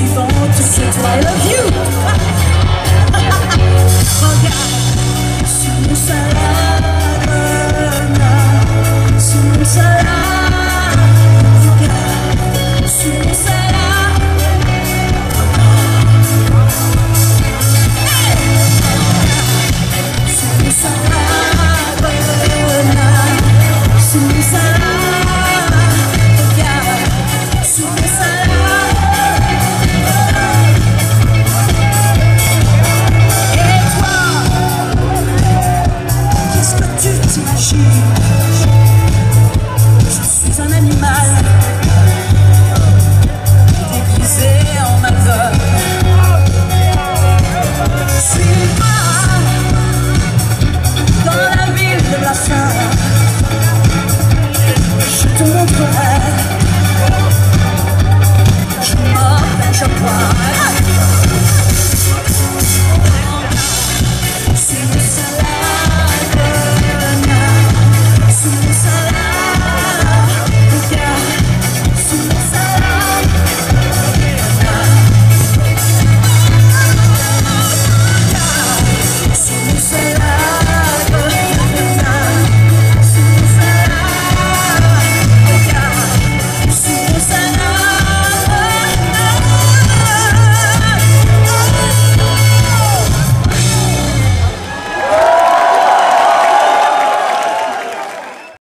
suivante, c'est toi, I love you. Regarde sur mon salade, sur mon salade. Regarde sur mon salade. Sur mon salade, sur mon salade. Regarde sur mon salade. Et toi, qu'est-ce que tu t'imagines? Je suis un animal déguisé en malheur. Suis-moi dans la ville de la fin. Je te montrerai. Je m'appelle Jaguar.